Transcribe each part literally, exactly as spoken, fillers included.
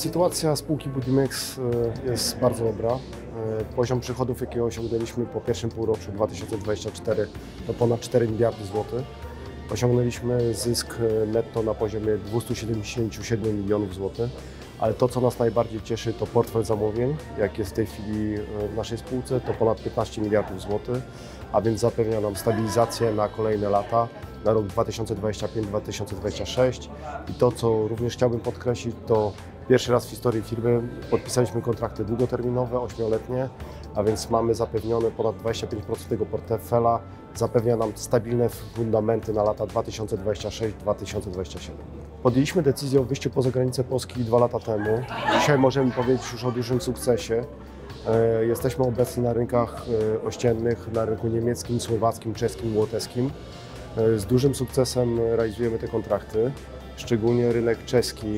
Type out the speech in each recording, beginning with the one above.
Sytuacja spółki Budimex jest bardzo dobra. Poziom przychodów, jaki osiągnęliśmy po pierwszym półroczu dwa tysiące dwudziestego czwartego, to ponad cztery miliardy złotych. Osiągnęliśmy zysk netto na poziomie dwieście siedemdziesiąt siedem milionów złotych, ale to, co nas najbardziej cieszy, to portfel zamówień, jak jest w tej chwili w naszej spółce, to ponad piętnaście miliardów złotych, a więc zapewnia nam stabilizację na kolejne lata, na rok dwa tysiące dwudziesty piąty do dwa tysiące dwudziestego szóstego. I to, co również chciałbym podkreślić, to pierwszy raz w historii firmy podpisaliśmy kontrakty długoterminowe, ośmioletnie, a więc mamy zapewnione ponad dwadzieścia pięć procent tego portfela, zapewnia nam stabilne fundamenty na lata dwa tysiące dwudziesty szósty do dwa tysiące dwudziestego siódmego. Podjęliśmy decyzję o wyjściu poza granicę Polski dwa lata temu. Dzisiaj możemy powiedzieć już o dużym sukcesie. Jesteśmy obecni na rynkach ościennych, na rynku niemieckim, słowackim, czeskim, łotewskim. Z dużym sukcesem realizujemy te kontrakty. Szczególnie rynek czeski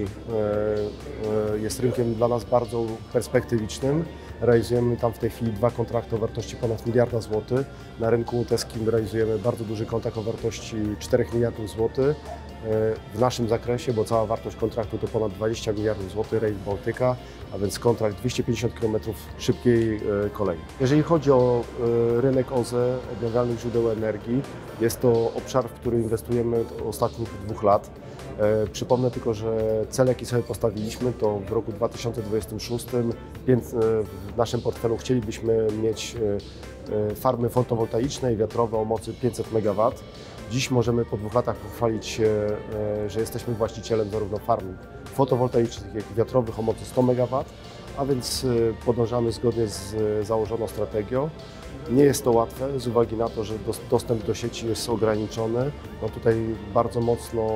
jest rynkiem dla nas bardzo perspektywicznym. Realizujemy tam w tej chwili dwa kontrakty o wartości ponad miliarda złotych. Na rynku łotewskim realizujemy bardzo duży kontrakt o wartości czterech miliardów złotych. W naszym zakresie, bo cała wartość kontraktu to ponad dwadzieścia miliardów złotych, Rail Baltica, a więc kontrakt dwieście pięćdziesiąt kilometrów szybkiej kolei. Jeżeli chodzi o rynek O Z E, odnawialnych źródeł energii, jest to obszar, w który inwestujemy od ostatnich dwóch lat. Przypomnę tylko, że cel, jaki sobie postawiliśmy, to w roku dwa tysiące dwudziestym szóstym w naszym portfelu chcielibyśmy mieć farmy fotowoltaiczne i wiatrowe o mocy pięćset megawatów. Dziś możemy po dwóch latach pochwalić się, że jesteśmy właścicielem zarówno farm fotowoltaicznych, jak i wiatrowych o mocy sto megawatów, a więc podążamy zgodnie z założoną strategią. Nie jest to łatwe z uwagi na to, że dostęp do sieci jest ograniczony. No tutaj bardzo mocno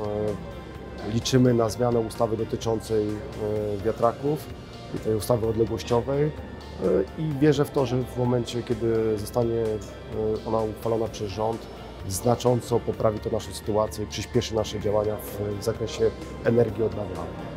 liczymy na zmianę ustawy dotyczącej wiatraków i tej ustawy odległościowej i wierzę w to, że w momencie, kiedy zostanie ona uchwalona przez rząd, znacząco poprawi to naszą sytuację i przyspieszy nasze działania w zakresie energii odnawialnej.